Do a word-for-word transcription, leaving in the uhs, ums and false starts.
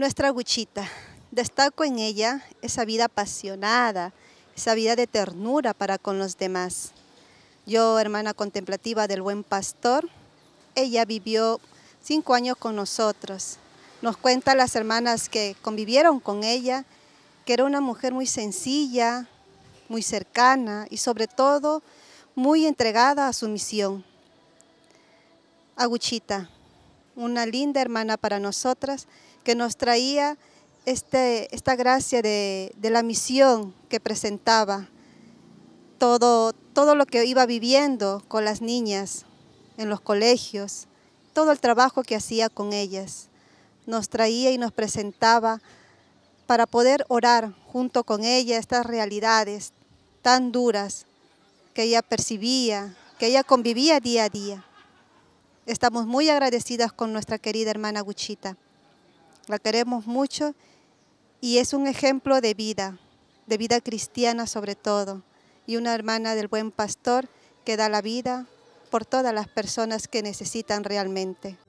Nuestra Guchita, destaco en ella esa vida apasionada, esa vida de ternura para con los demás. Yo, hermana contemplativa del Buen Pastor, ella vivió cinco años con nosotros. Nos cuentan las hermanas que convivieron con ella, que era una mujer muy sencilla, muy cercana y sobre todo muy entregada a su misión. Aguchita, una linda hermana para nosotras, que nos traía este, esta gracia de, de la misión que presentaba, todo, todo lo que iba viviendo con las niñas en los colegios, todo el trabajo que hacía con ellas. Nos traía y nos presentaba para poder orar junto con ella estas realidades tan duras que ella percibía, que ella convivía día a día. Estamos muy agradecidas con nuestra querida hermana Guchita. La queremos mucho y es un ejemplo de vida, de vida cristiana sobre todo, y una hermana del Buen Pastor que da la vida por todas las personas que necesitan realmente.